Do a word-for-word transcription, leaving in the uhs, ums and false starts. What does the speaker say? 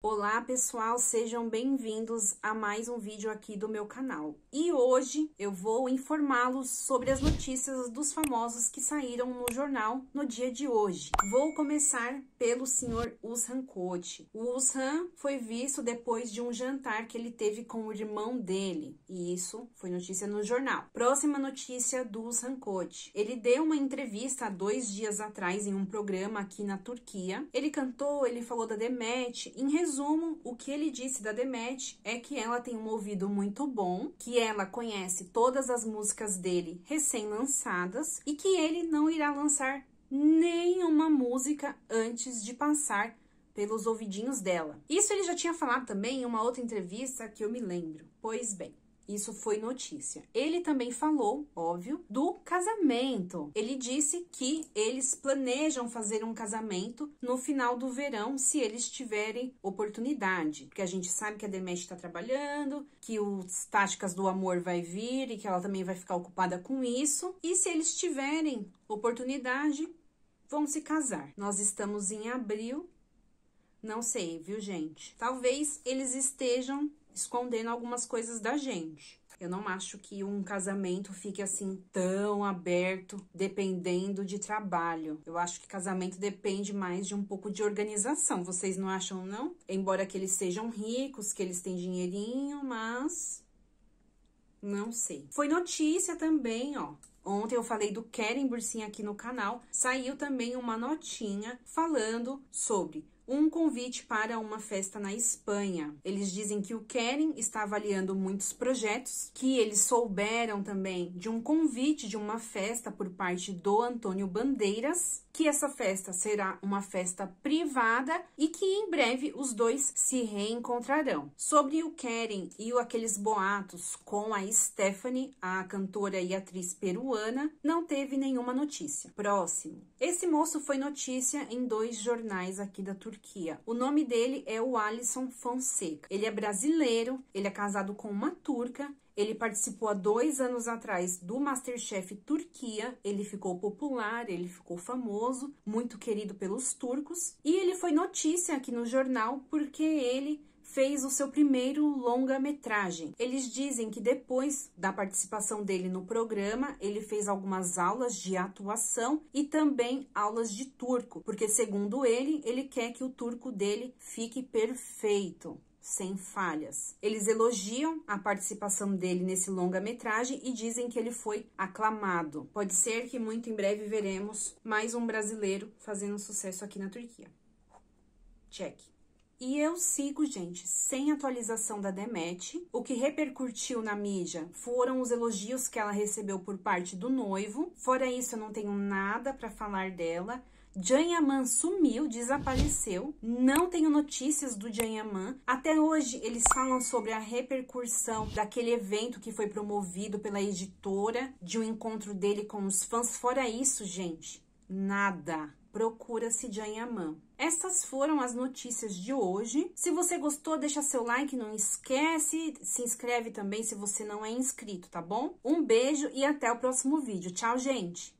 Olá pessoal, sejam bem-vindos a mais um vídeo aqui do meu canal. E hoje eu vou informá-los sobre as notícias dos famosos que saíram no jornal no dia de hoje. Vou começar pelo senhor Uzhan Kote. O Uzhan foi visto depois de um jantar que ele teve com o irmão dele, e isso foi notícia no jornal. Próxima notícia do Uzhan Kote. Ele deu uma entrevista há dois dias atrás em um programa aqui na Turquia. Ele cantou, ele falou da Demet. Em resumo, Resumo, o que ele disse da Demet é que ela tem um ouvido muito bom, que ela conhece todas as músicas dele recém-lançadas e que ele não irá lançar nenhuma música antes de passar pelos ouvidinhos dela. Isso ele já tinha falado também em uma outra entrevista que eu me lembro. Pois bem, isso foi notícia. Ele também falou, óbvio, do casamento. Ele disse que eles planejam fazer um casamento no final do verão, se eles tiverem oportunidade. Porque a gente sabe que a Demet está trabalhando, que os Táticas do Amor vai vir e que ela também vai ficar ocupada com isso. E se eles tiverem oportunidade, vão se casar. Nós estamos em abril, não sei, viu, gente? Talvez eles estejam escondendo algumas coisas da gente. Eu não acho que um casamento fique assim tão aberto, dependendo de trabalho. Eu acho que casamento depende mais de um pouco de organização. Vocês não acham, não? Embora que eles sejam ricos, que eles têm dinheirinho, mas não sei. Foi notícia também, ó. Ontem eu falei do Kerem Bürsin aqui no canal. Saiu também uma notinha falando sobre um convite para uma festa na Espanha. Eles dizem que o Kerem está avaliando muitos projetos, que eles souberam também de um convite de uma festa por parte do Antônio Bandeiras, que essa festa será uma festa privada e que em breve os dois se reencontrarão. Sobre o Kerem e aqueles boatos com a Stephanie, a cantora e atriz peruana, não teve nenhuma notícia. Próximo. Esse moço foi notícia em dois jornais aqui da Turquia. O nome dele é o Alisson Fonseca. Ele é brasileiro, ele é casado com uma turca. Ele participou há dois anos atrás do MasterChef Turquia. Ele ficou popular, ele ficou famoso, muito querido pelos turcos. E ele foi notícia aqui no jornal porque ele fez o seu primeiro longa-metragem. Eles dizem que depois da participação dele no programa, ele fez algumas aulas de atuação e também aulas de turco, porque segundo ele, ele quer que o turco dele fique perfeito, sem falhas. Eles elogiam a participação dele nesse longa-metragem e dizem que ele foi aclamado. Pode ser que muito em breve veremos mais um brasileiro fazendo sucesso aqui na Turquia. Check. E eu sigo, gente, sem atualização da Demet. O que repercutiu na mídia foram os elogios que ela recebeu por parte do noivo. Fora isso, eu não tenho nada para falar dela. Can Yaman sumiu, desapareceu. Não tenho notícias do Can Yaman. Até hoje, eles falam sobre a repercussão daquele evento que foi promovido pela editora, de um encontro dele com os fãs. Fora isso, gente, nada. Procura-se Can Yaman. Essas foram as notícias de hoje. Se você gostou, deixa seu like, não esquece. Se inscreve também se você não é inscrito, tá bom? Um beijo e até o próximo vídeo. Tchau, gente!